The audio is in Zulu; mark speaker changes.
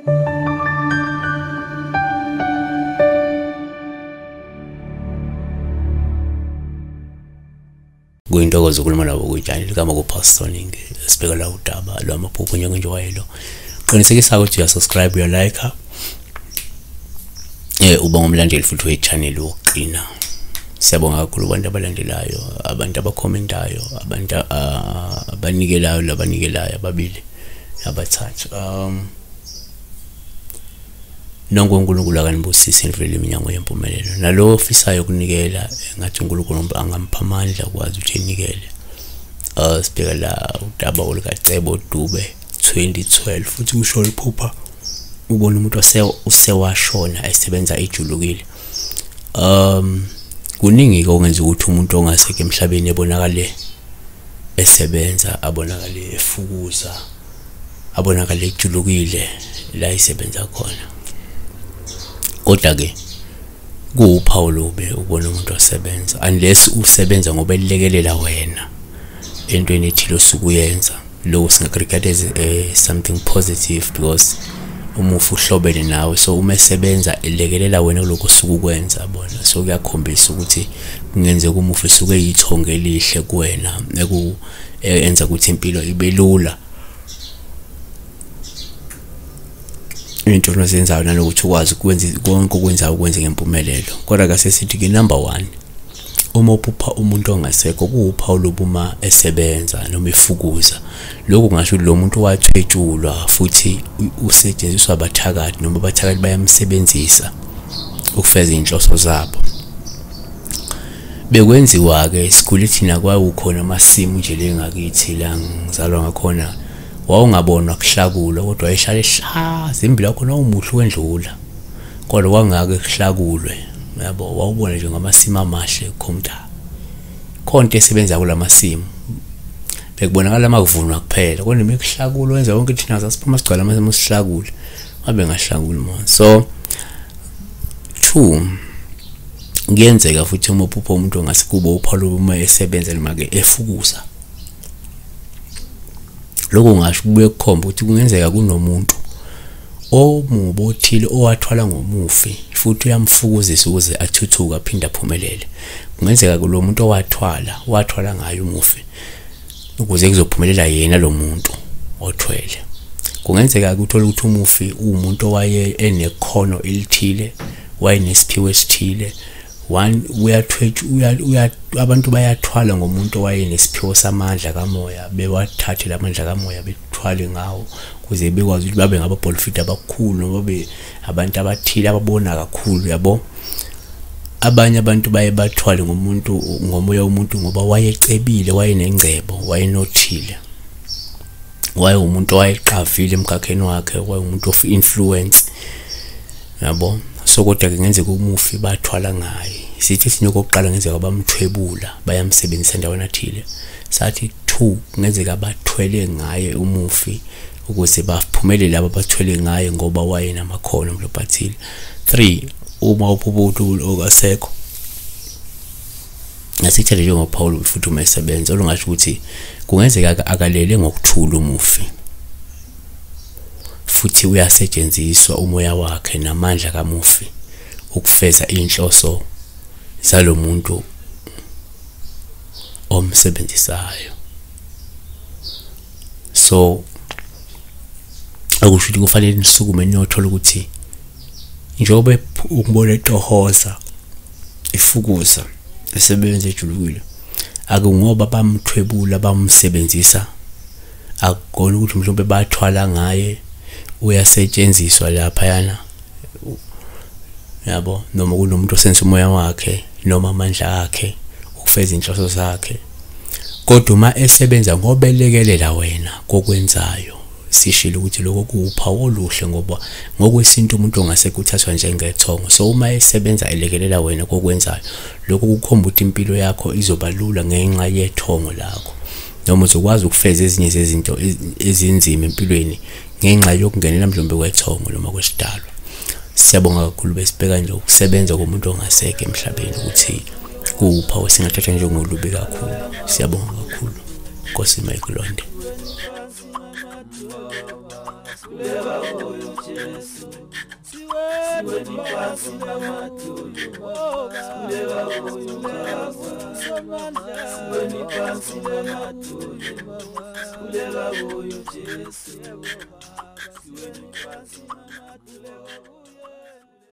Speaker 1: Kuyintokozo ukhuluma nabo kuyitshani ligama kupastorning sibheka la udaba lwamaphupho njengenje wayelo qinisekisa ukuthi uyasubscribe uyalike uba ngumlandeli futhi wechannel wokuqina. Siyabonga kakhulu abantu abalandelayo, abantu abakhomentayo, abantu abanikelayo labanikelayo ababili abathathu. Nonkulunkulu akanibusise imvelo iminyango yempumelelo nalo ofisayo ukunikela ngathi uNkulunkulu angampha amandla ukwazi ukuthi enikele. Sibheka la udaba olukacebo Dube 2012 futhi usho iphupha ubona umuntu usewashona esebenza ejulukile. Kuningi okwenza ukuthi umuntu ongasekho emhlabeni ebonakale esebenza, abonakale efukuza, abonakale ejulukile la isebenza khona. Kodwa ke kuwuphawu lobe ubona umuntu osebenza unless usebenza ngoba elilekelela wena entweni ethile osukuyenza, lokho singaregard as something positive because umufi uhlobene nawe. So uma esebenza elekelela wena kuloko osukukwenza yabona, so kuyakhombisa ukuthi kungenzeka umufi suke yithonga elihle kuwena enza ukuthi impilo ibe lula. Into onozenzayo nalokuthi ukwazi ukwenza konke okwenzayo ukwenza ngempumelelo. Kodwa ke sesithi ke number 1, uma uphupha umuntu ongasekho kuwuphawu lobuma esebenza noma efukuza. Lokho ngasho ukuthi lo muntu wathwetshulwa futhi usetshenziswa abathakathi noma abathakathi bayamsebenzisa ukufeza inhloso zabo. Bekwenziwa ke isikhulu thina kwawukhona amasimu nje lengakithi la ngizalwa ngakhona, wawungabona kuhlakula kodwa ayishale hlaza impilo yakho nawumuhle wendlula, kodwa kwangake kuhlakulwe yabo wawubona nje ngamasimo amahle khomta konke esebenza kulamasimu. Bekubonakala amakuvunwa kuphela kodwa imikuhlakulo wenza wonke thina sasiphuma sigcwala amasimo sihlakule abe ngahlakuli manje. So 2, ngiyenzeka futhi uma uphupha umuntu ongasekubo uphalo uma esebenza noma ke efukuza. Lokho ngasho kubuye kukhomba ukuthi kungenzeka kunomuntu omubothile owathwala ngomufi futhi uyamfukuzisa ukuze athuthuke aphinde aphumelele. Kungenzeka kulo muntu owathwala ngayo umufi ukuze kuzophumelela yena lo muntu othwele. Kungenzeka ukuthola ukuthi umufi umuntu owaye enekhono elithile, wayenesiphiwo esithile. Abantu bayathwala ngomuntu owayenesiphiwo samandla kamoya, bewathathe lamandla kamoya bethwale ngawo kuze bekwazi ukuthi babe ngababholfit abakhulu noma babe abantu abathile ababona kakhulu yabo. Abanye abantu baye bathwale ngomoya womuntu ngoba wayecebile, wayenengcebo, wayenothile, umuntu owayeqavile emkhakheni wakhe, umuntu of influence yabo. So kodwa ke ngenzeka umufi bathwala ngaye. Sithi sinye okokuqala ngenzeka bamthwebula bayamsebenzisa endaweni athile. Sathi 2, ngenzeka bathwele ngaye umufi ukuze baphumelele laba bathwele ngaye ngoba wayenamakhono mlophathile. 3, uma uphupha ongasekho ngasithele njengoPaul futhi uma esebenza olungasho ukuthi kungenzeka akalele ngokuthula umufi futhi uyasetshenziswa umoya wakhe namandla kamufi ukufeza inhloso zalomuntu omsebenzisayo. So akusho ukuthi kufanele nisukume niyothola ukuthi njengoba ukubona etohoza ifukuza esebenza ejulukile akungoba bamthwebula bamsebenzisa, akukona ukuthi mhlawumbe bathwala ngaye uyasetshenziswa lapha yana yabo, noma kunomuntu osenza umoya wakhe noma amandla akhe ukufeza inhloso zakhe. Kodwa uma esebenza ngoba elekelela wena kokwenzayo, sishilo ukuthi lokho kuwuphawu oluhle ngoba ngokwesintu umuntu ongasekho uthathwa njengethongo. So uma esebenza elekelela wena kokwenzayo, lokho kukhomba ukuthi impilo yakho izoba lula ngenxa yethongo lakho, noma uzokwazi ukufeza ezinye zezinto ezinzima empilweni ngenxa yokungenela mhlawumbe kwethongo noma kwesidalo. Siyabonga kakhulu besibheka nje ukusebenza komuntu ongasekho emhlabeni ukuthi kuwuphawu singathatha njengolubi kakhulu. Siyabonga kakhulu. Nkosi mayikulonde.
Speaker 2: uyo Jesu siwe niphansi namadolo sikuleka uyo Baba siwe niphansi namadolo sikuleka uyo Jesu siwe niphansi namadolo